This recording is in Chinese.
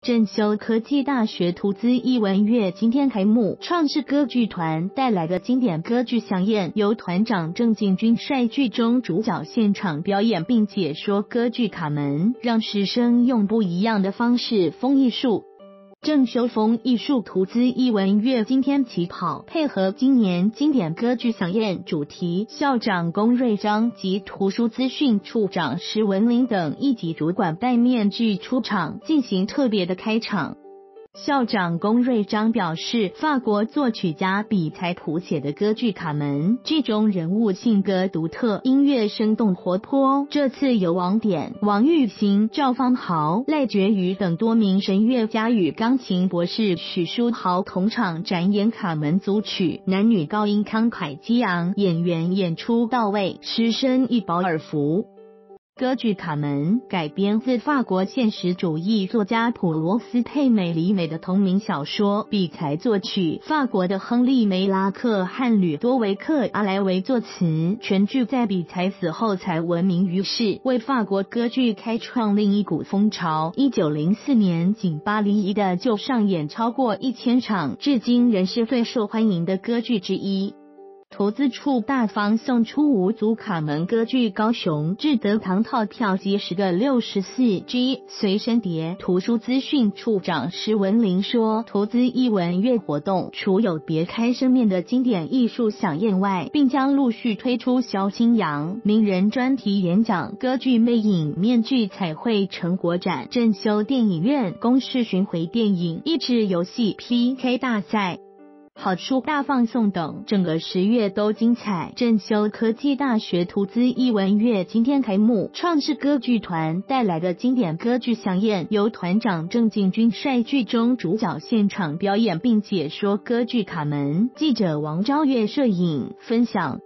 正修科技大学图资艺文月今天开幕，创世歌剧团带来的经典歌剧飨宴，由团长郑敬军率剧中主角现场表演并解说歌剧卡门，让师生用不一样的方式风艺术。正修风艺术图资艺文月今天起跑，配合今年经典歌剧飨宴主题，校长龚瑞章及图书资讯处长施文玲等一级主管戴面具出场，进行特别的开场。校长龚瑞章表示，法国作曲家比才谱写的歌剧卡门，剧中人物性格独特，音乐生动活泼。这次由王典、王玉兴、赵方豪、赖觉瑜等多名声乐家与钢琴博士许书豪同场展演卡门组曲，男女高音慷慨激昂，演员演出到位，师生一饱耳福。歌剧卡门改编自法国现实主义作家普罗斯佩美里美的同名小说，比才作曲，法国的亨利梅拉克和吕多维克阿莱维作词，全剧在比才死后才闻名于世，为法国歌剧开创另一股风潮。1904年仅巴黎一的就上演超过1000场，至今仍是最受欢迎的歌剧之一。投资处大方送出5组卡门歌剧高雄至德堂套票及10个 64G 随身碟。图书资讯处长施文玲说，投资艺文月活动除有别开生面的经典艺术飨宴外，并将陆续推出萧清扬名人专题演讲、歌剧魅影面具彩绘成果展、正修电影院公视巡回电影益智游戏 PK 大赛、好书大放送等，整个10月都精彩。正修科技大学图资艺文月今天开幕，创世歌剧团带来的经典歌剧飨宴，由团长郑敬军率剧中主角现场表演并解说歌剧卡门。记者王昭月摄影分享。